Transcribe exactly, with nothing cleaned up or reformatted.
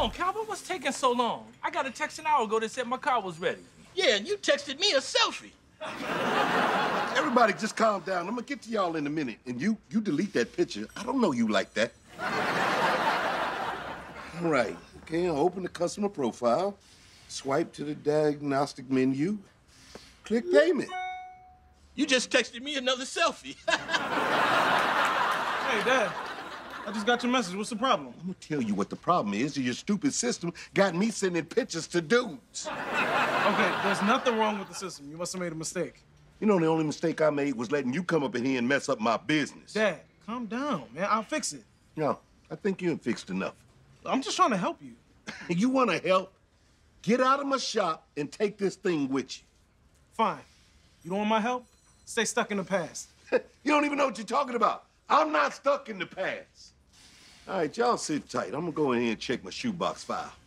on, Calvin. What's taking so long? I got a text an hour ago that said my car was ready. Yeah, and you texted me a selfie. Everybody just calm down. I'm gonna get to y'all in a minute. And you, you delete that picture. I don't know you like that. All right, okay, I'll open the customer profile, swipe to the diagnostic menu, click payment. You just texted me another selfie. Hey, Dad, I just got your message. What's the problem? I'm gonna tell you what the problem is. Your stupid system got me sending pictures to dudes. Okay, there's nothing wrong with the system. You must have made a mistake. You know, the only mistake I made was letting you come up in here and mess up my business. Dad, calm down, man. I'll fix it. No, I think you ain't fixed enough. I'm just trying to help you. You wanna help? Get out of my shop and take this thing with you. Fine. You don't want my help? Stay stuck in the past. You don't even know what you're talking about. I'm not stuck in the past. All right, y'all sit tight. I'm gonna go in here and check my shoebox file.